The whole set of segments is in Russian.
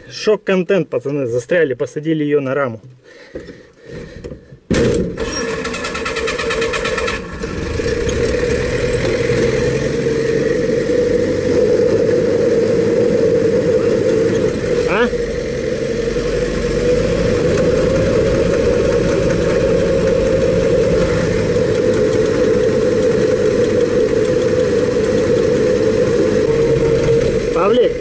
Шок-контент, пацаны. Застряли, посадили ее на раму. А? Павлик.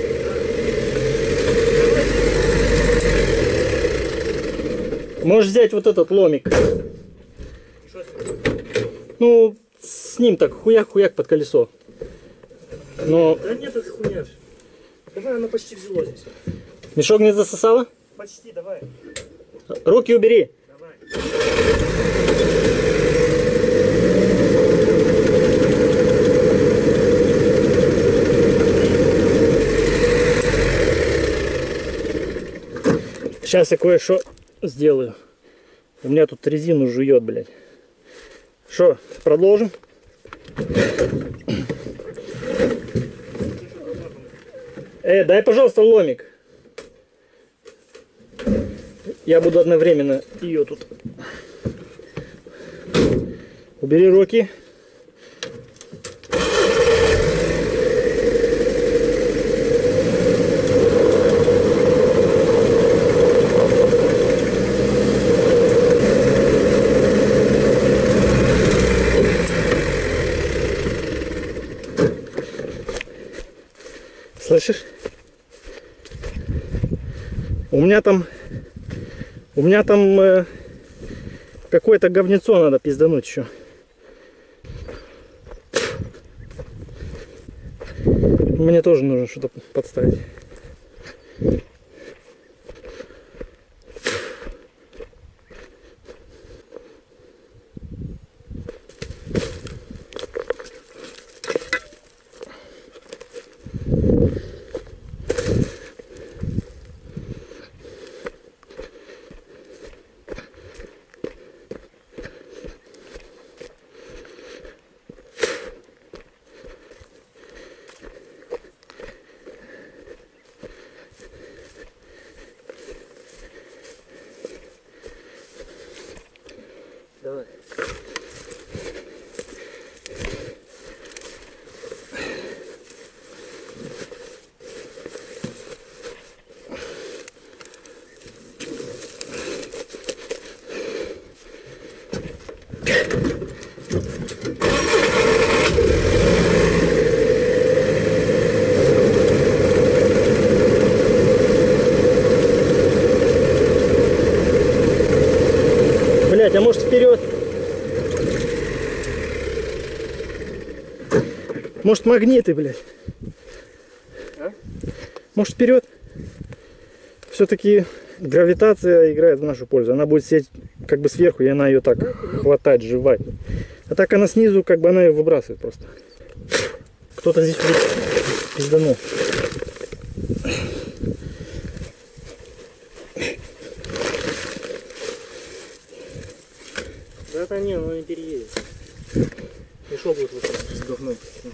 Можешь взять вот этот ломик. Ну, с ним так хуяк-хуяк под колесо. Но... Да нет, это хуйня. Давай, оно почти взяло здесь. Мешок не засосало? Почти, давай. Руки убери. Давай. Сейчас я кое-что сделаю. У меня тут резину жует, блядь. Что, продолжим? Дай, пожалуйста, ломик. Я буду одновременно ее тут. Убери руки. Слышишь? У меня там какое-то говнецо надо пиздануть еще. Мне тоже нужно что-то подставить. Давай. Блять, а может вперед? Может магниты, блядь? А? Может вперед? Все-таки гравитация играет в нашу пользу. Она будет сидеть как бы сверху, и она ее так хватать, жевать. А так она снизу, как бы она ее выбрасывает просто. Кто-то здесь пизданул. Да это не, оно не переедет. Мешок будет вот с говном.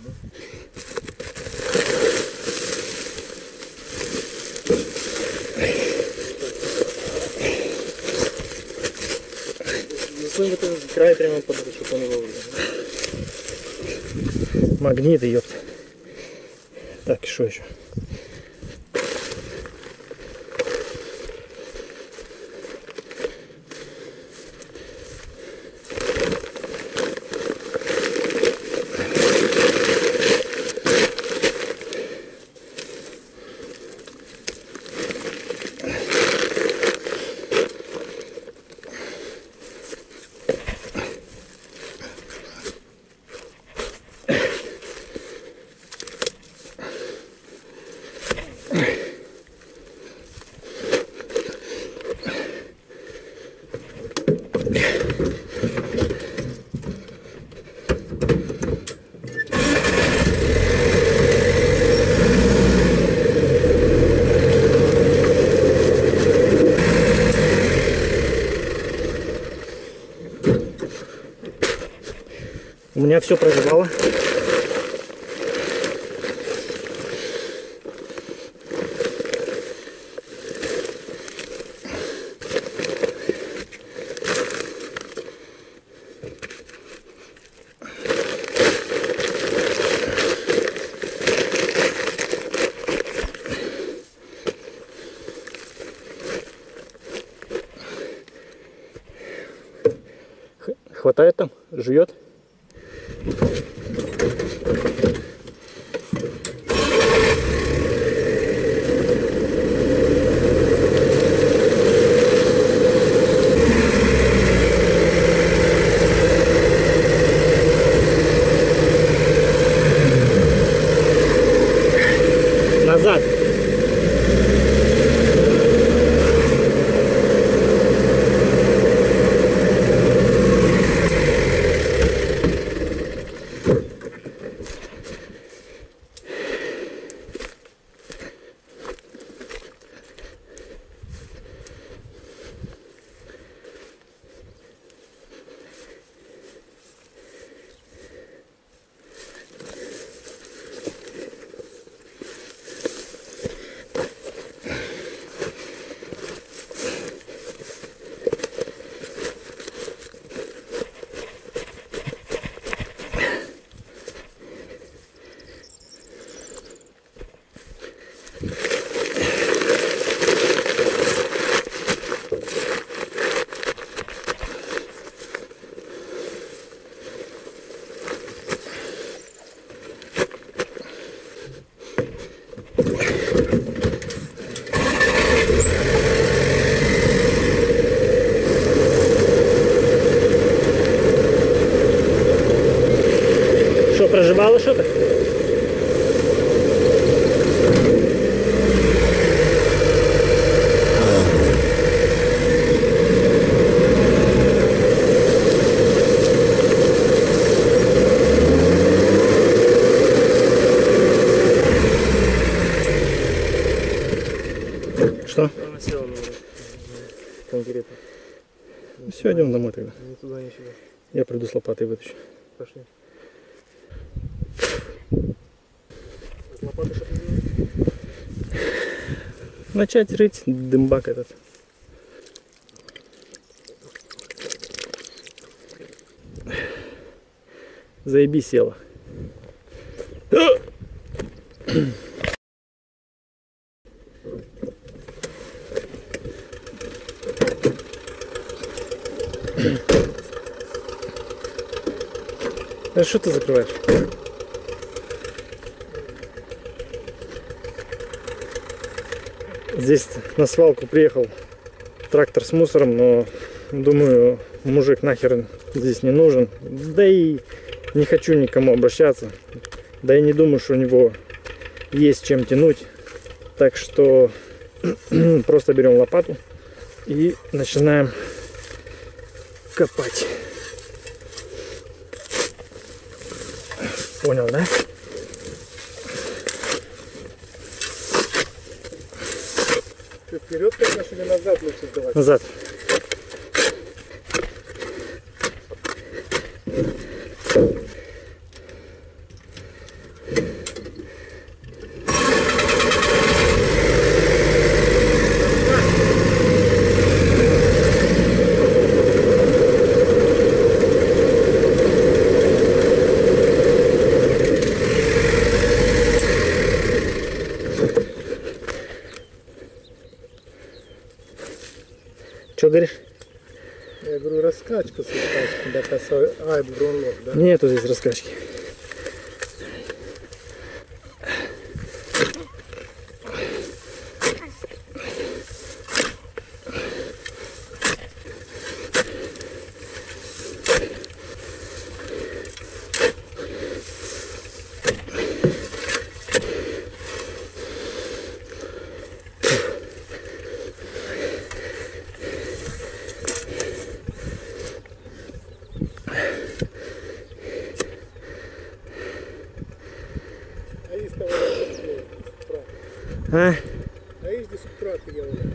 Засунь вот этот край прямо под руку, чтобы он его вылез. Магниты, ёпт. Так, и что еще? У меня все прозевало. хватает там? Жует? Назад. Что, проживало что-то? Что? Она села на конкретно. Все, идем домой тогда. Ни туда, ни сюда. Я приду с лопатой вытащу. Пошли. С лопатой что ты делаешь? Начать рыть дымбак этот. Заеби села. А что ты закрываешь? Здесь на свалку приехал трактор с мусором, но думаю, мужик нахер здесь не нужен. Да и не хочу никому обращаться. Да и не думаю, что у него есть чем тянуть. Так что просто берем лопату и начинаем копать. Понял, да? Ты вперед, конечно, или назад лучше сдавать? Назад. Что говоришь? Я говорю, раскачка с раскачкой, да, косой, бронлок, да? Нету здесь раскачки. А? А есть до субтрата я уже.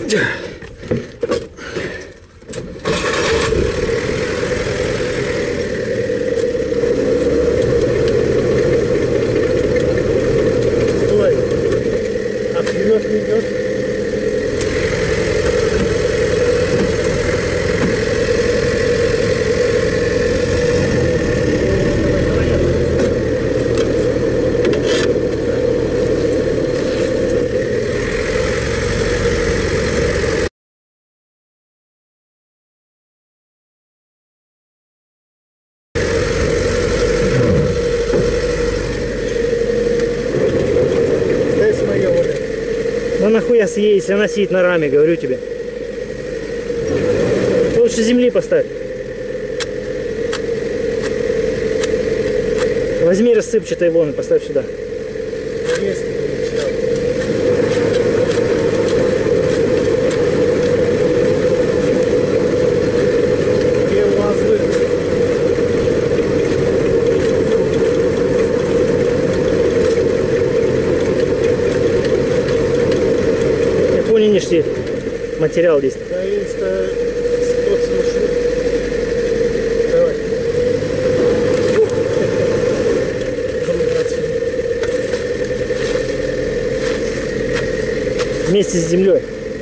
Стой. А вперед не идет? Здесь моя воля. Да нахуя съесть, если она сидит на раме, говорю тебе. Лучше земли поставь. Возьми рассыпчатые вон и поставь сюда. Есть начал. Где у вас вы? Я понял, ништяк. Материал есть. Да, есть тот маршрут. Давай. Вместе с землей.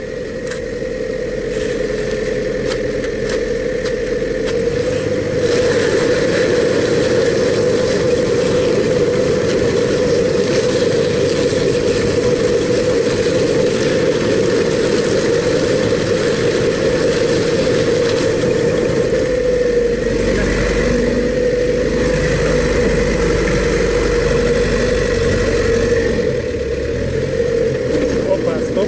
Опа, стоп.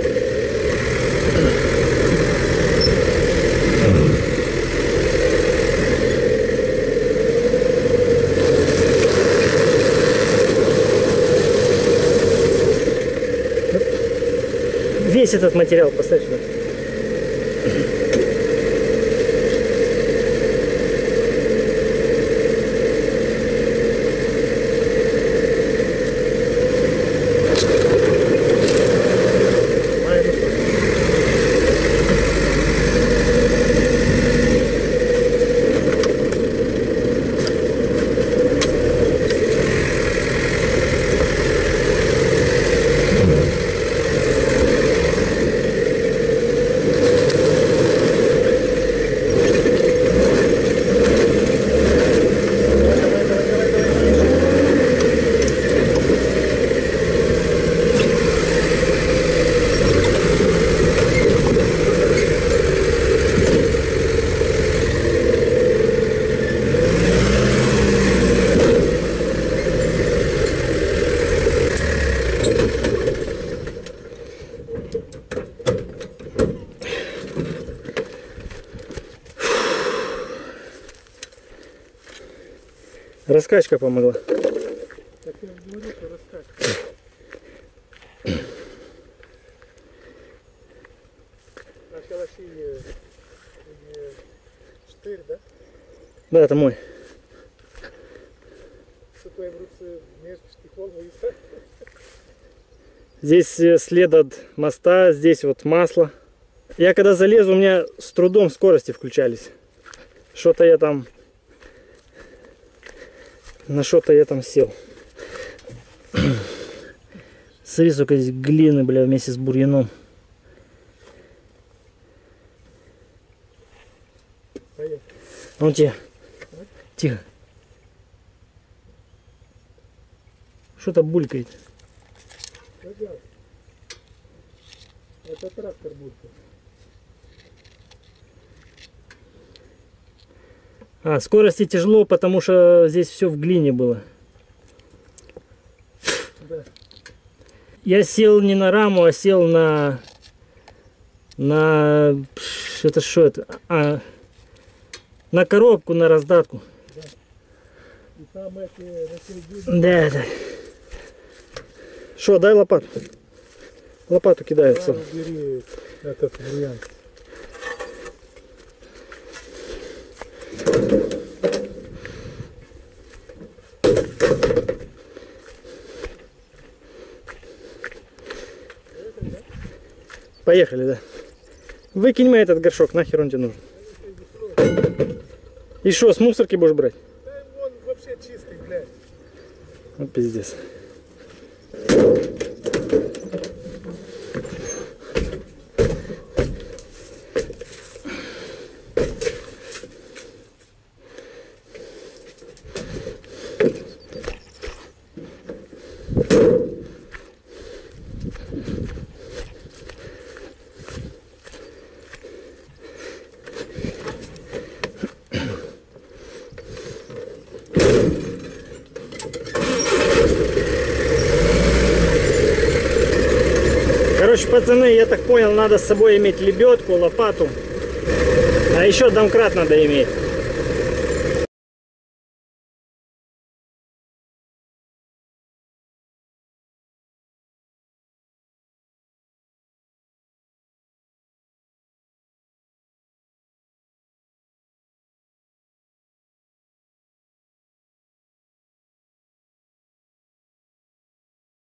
Весь этот материал поставь сюда. Раскачка помогла. Так я же говорю, что раскачка. На калаши штырь, да? Да, это мой. Что твои руцы между штыхом и все? Здесь след от моста, здесь вот масло. Я когда залезу, у меня с трудом скорости включались. Что-то я там... На что-то я там сел. Смотри, сколько здесь глины, бля, вместе с бурьяном. Поехали. Вон тебе. Тихо. Что-то булькает. Пойдем. Это трактор будет. А, скорости тяжело, потому что здесь все в глине было. Да. Я сел не на раму, а сел на... Это что это? А, на коробку, на раздатку. И там эти на Да, да. Что, дай лопату. Лопату кидаю. всё. Бери этот вариант. Поехали, да. Выкинь мы этот горшок, нахер он тебе нужен. И что, с мусорки будешь брать? Да он вообще чистый, блядь. Ну, пиздец. Короче, пацаны, я так понял, надо с собой иметь лебедку, лопату. А еще домкрат надо иметь.